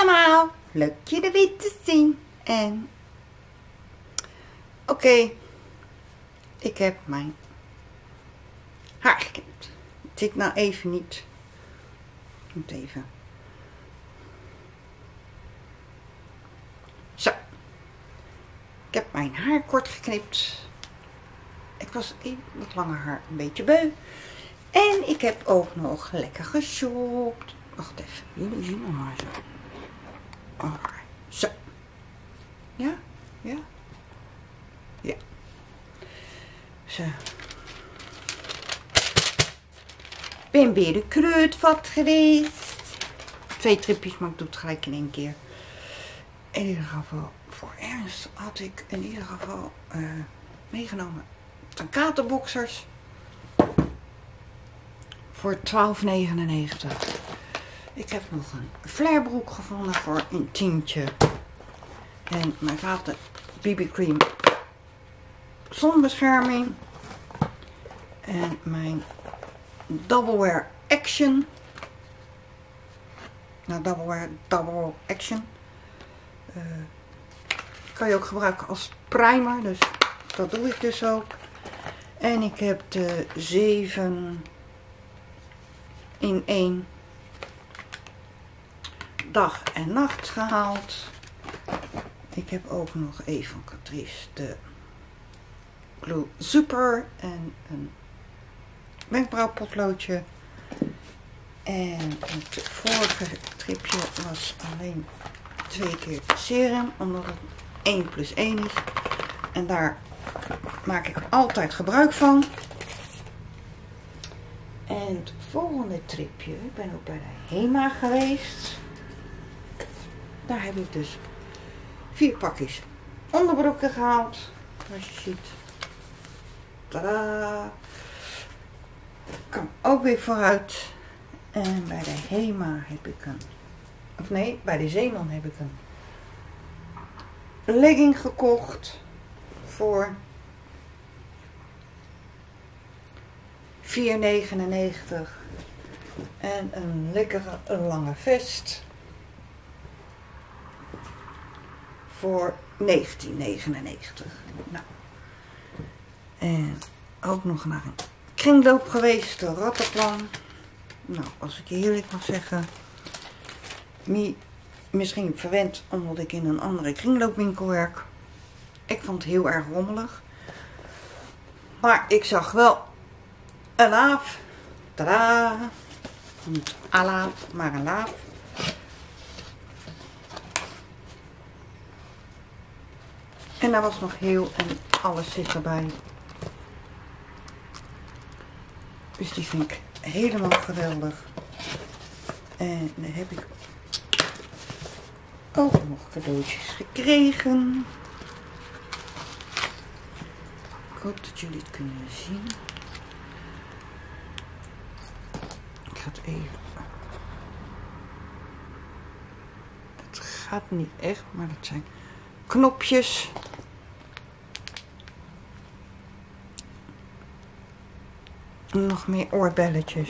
allemaal, leuk je er weer te zien. En oké, ik heb mijn haar geknipt. Het zit nou even niet. Ik moet even. Zo. Ik heb mijn haar kort geknipt. Ik was even wat langer haar een beetje beu. En ik heb ook nog lekker geshopt. Wacht even, jullie zien hem maar zo. Alright. Zo. Ja? Ja? Ja. Zo. Ben weer de kruidvat geweest. 2 tripjes, maar ik doe het gelijk in 1 keer. In ieder geval, voor Ernst had ik in ieder geval meegenomen een katerboxers. Voor 12,99. Ik heb nog een flairbroek gevonden voor een tientje. En mijn vader BB cream zonbescherming. En mijn double wear action. Nou, double action. Kan je ook gebruiken als primer. Dus dat doe ik dus ook. En ik heb de 7 in 1 dag en nacht gehaald. Ik heb ook nog even van Catrice de Glue Super en een wenkbrauwpotloodje. En het vorige tripje was alleen 2 keer serum, omdat het 1+1 is. En daar maak ik altijd gebruik van. En het volgende tripje, ik ben ook bij de HEMA geweest. Daar heb ik dus 4 pakjes onderbroeken gehaald. Zoals je ziet. Tadaa! Kan ook weer vooruit. En bij de HEMA heb ik een, of nee, bij de Zeeman heb ik een legging gekocht voor €4,99 en een lekkere lange vest voor €19,99. Nou, en ook nog naar een kringloop geweest, de Rattenplan. Nou, als ik je eerlijk mag zeggen, misschien verwend omdat ik in een andere kringloopwinkel werk. Ik vond het heel erg rommelig. Maar ik zag wel een laaf. Tadaa! Niet een laaf, maar een laaf. En daar was nog heel en alles zit erbij. Dus die vind ik helemaal geweldig. En dan heb ik ook nog cadeautjes gekregen. Ik hoop dat jullie het kunnen zien. Ik ga het even. Het gaat niet echt, maar dat zijn knopjes. Nog meer oorbelletjes.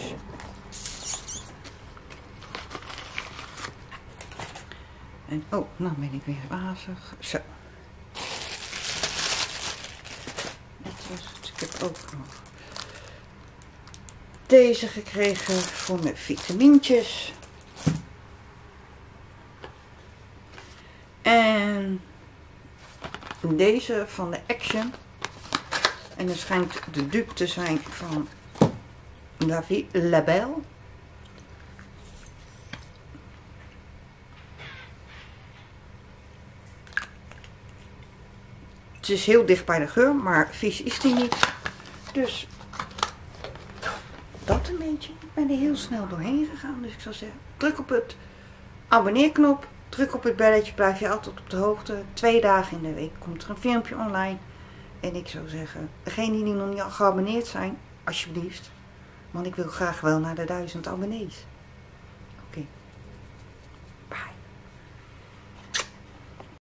En oh, nou ben ik weer wazig. Zo. Dat was het. Ik heb ook nog deze gekregen voor mijn vitamintjes. En deze van de Action. En er schijnt de dupe te zijn van La Vie Label. Het is heel dicht bij de geur, maar vies is die niet. Dus dat een beetje. Ik ben er heel snel doorheen gegaan. Dus ik zou zeggen, druk op het abonneerknop. Druk op het belletje, blijf je altijd op de hoogte. 2 dagen in de week komt er een filmpje online. En ik zou zeggen, degenen die nog niet geabonneerd zijn, alsjeblieft. Want ik wil graag wel naar de 1000 abonnees.